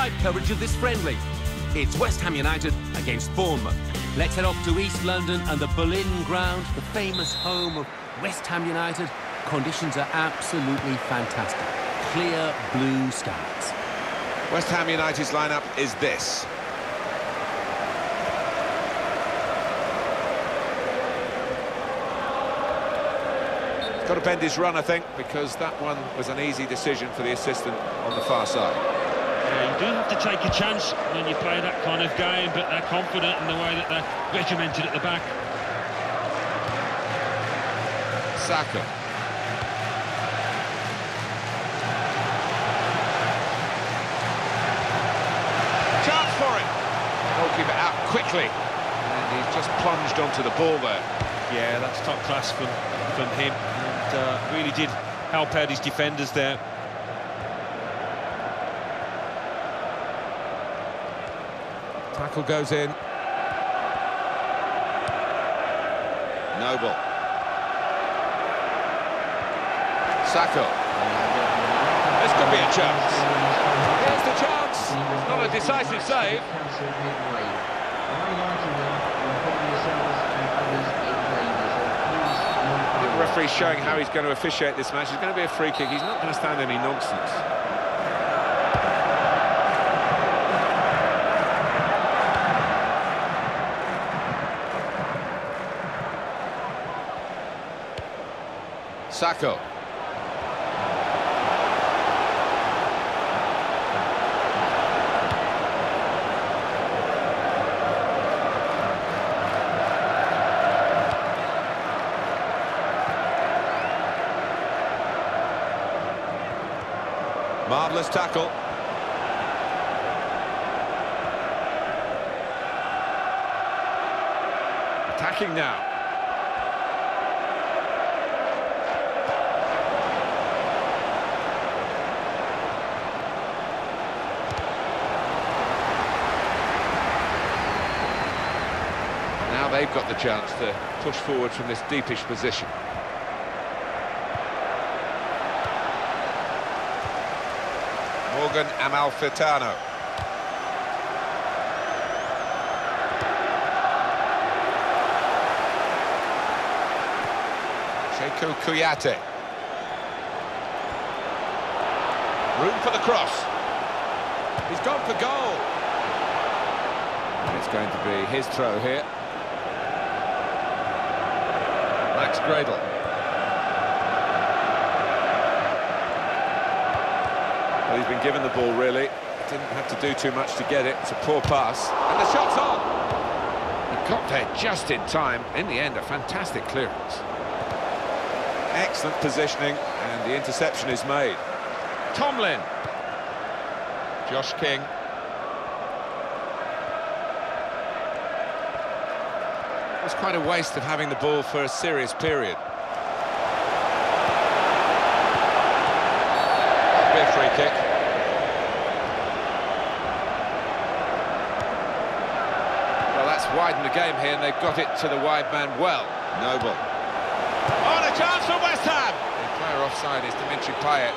live coverage of this friendly. It's West Ham United against Bournemouth. Let's head off to East London and the Boleyn Ground, the famous home of West Ham United. Conditions are absolutely fantastic. Clear blue skies. West Ham United's lineup is this. Got to bend his run, I think, because that one was an easy decision for the assistant on the far side. Yeah, you do have to take a chance when you play that kind of game, but they're confident in the way that they're regimented at the back. Saka. Chance for it. Goalkeeper out quickly, and he's just plunged onto the ball there. Yeah, that's top class from him, and really did help out his defenders there. Tackle goes in. Noble. Saka. This could be a chance. Here's the chance. It's not a decisive save. The referee's showing how he's going to officiate this match. It's going to be a free kick. He's not going to stand any nonsense. Saka. Marvellous tackle. Attacking now. Now they've got the chance to push forward from this deepish position. Morgan Amalfitano. Sekou Kouyaté. Room for the cross. He's gone for goal. And it's going to be his throw here. Max Gradel. Well, he's been given the ball, really. Didn't have to do too much to get it. It's a poor pass. And the shot's on! He got there just in time. In the end, a fantastic clearance. Excellent positioning, and the interception is made. Tomlin. Josh King. It was quite a waste of having the ball for a serious period. That'll be a free kick. Well, that's widened the game here, and they've got it to the wide man well. Noble. Oh, and a chance for West Ham! The player offside is Dimitri Payet.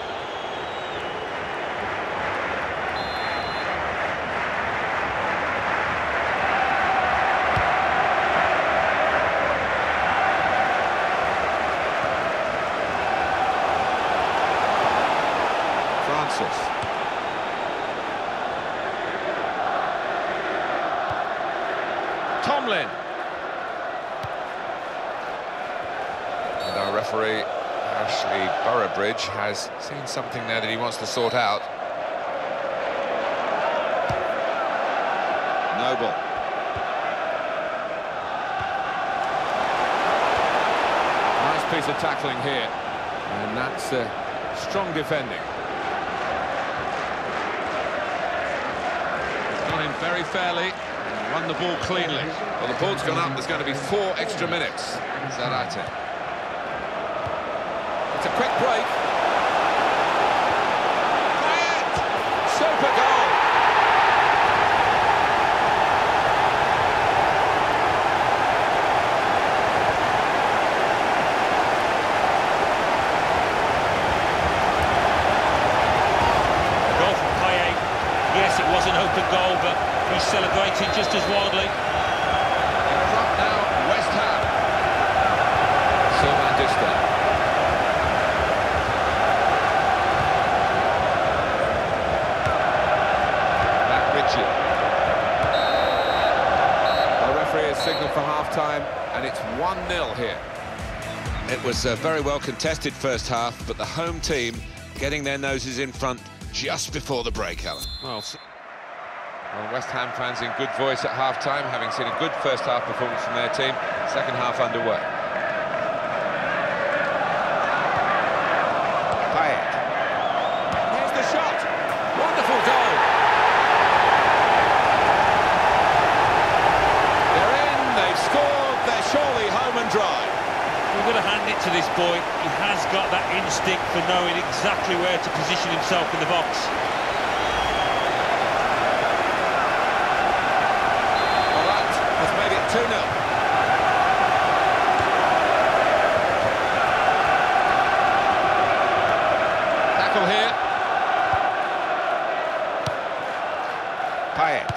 Tomlin. And our referee, Ashley Burrowbridge, has seen something there that he wants to sort out. Noble. Nice piece of tackling here. And that's strong defending. In very fairly, and won the ball cleanly. Well, the ball's gone up. There's going to be 4 extra minutes. Zarate. It's a quick break. Payet! Super goal! Goal from Payet. Yes, it was an open goal, but he's celebrating just as wildly. In front now, West Ham. Sylvain Distin. Matt Ritchie. The referee has signalled for half-time, and it's 1-0 here. It was a very well contested first half, but the home team getting their noses in front just before the break, Alan. Well, West Ham fans in good voice at half-time, having seen a good first-half performance from their team. Second half underway. Payet. Here's the shot. Wonderful goal. They're in, they've scored, they're surely home and dry. We've got to hand it to this boy. He has got that instinct for knowing exactly where to position himself in the box. Well, that has made it 2-0. Tackle here. Payet.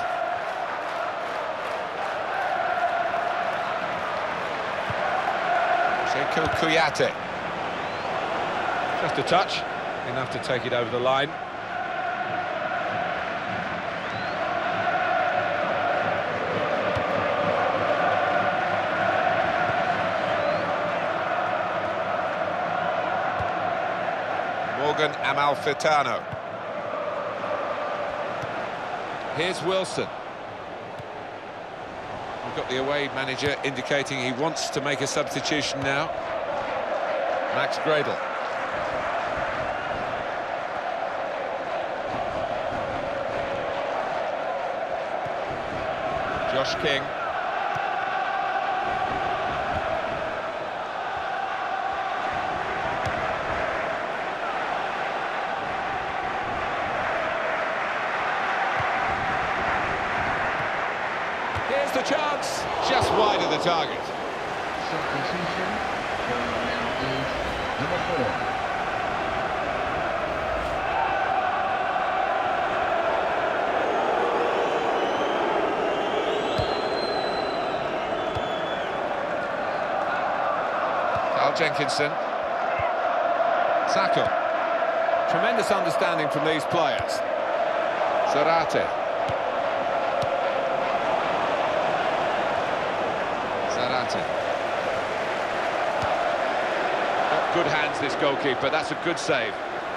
Kouyaté. Just a touch, enough to take it over the line. Morgan Amalfitano. Here's Wilson. We've got the away manager indicating he wants to make a substitution now. Max Gradel. Josh King. Here's the chance, just wide of the target. Substitution now is number 4. Carl Jenkinson. Sacco. Tremendous understanding from these players. Zarate. Got good hands, this goalkeeper. That's a good save.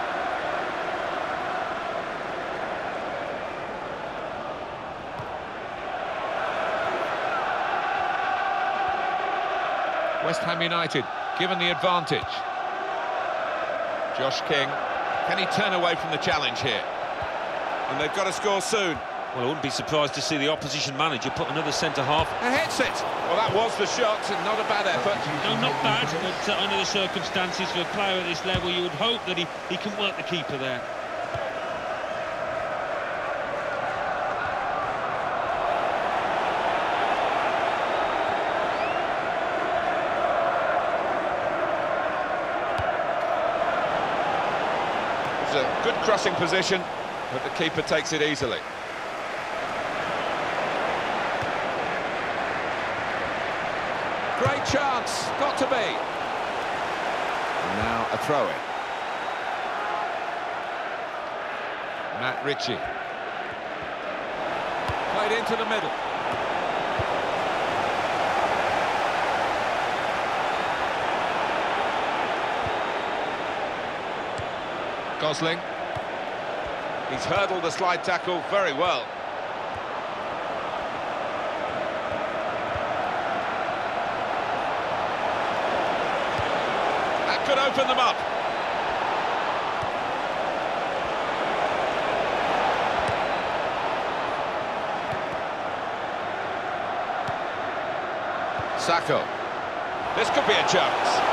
West Ham United given the advantage. Josh King. Can he turn away from the challenge here? And they've got to score soon. Well, I wouldn't be surprised to see the opposition manager put another centre-half. And hits it! Well, that was the shot, and not a bad effort. No, not bad, but under the circumstances for a player at this level, you would hope that he can work the keeper there. It's a good crossing position, but the keeper takes it easily. Great chance, got to be. And now a throw-in. Matt Ritchie. Played into the middle. Gosling. He's hurdled the slide tackle very well. That could open them up. Sacco. This could be a chance.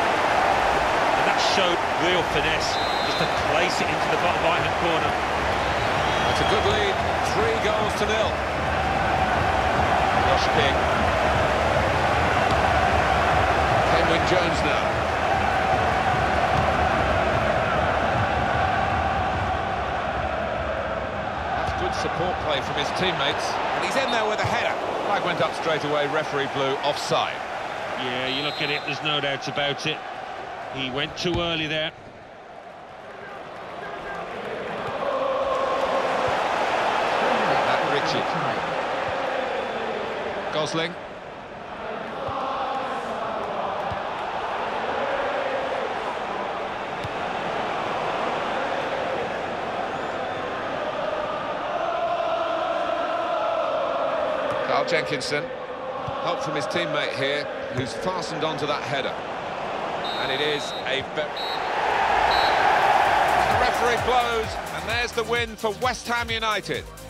Showed real finesse, just to place it into the bottom right-hand corner. to nil. Josh King. Kenwyne Jones now. That's good support play from his teammates. And he's in there with a header. Flag went up straight away, referee blew offside. Yeah, you look at it, there's no doubt about it. He went too early there. Ritchie. Gosling. Carl Jenkinson. Help from his teammate here, who's fastened onto that header. And it is a... The referee blows, and there's the win for West Ham United.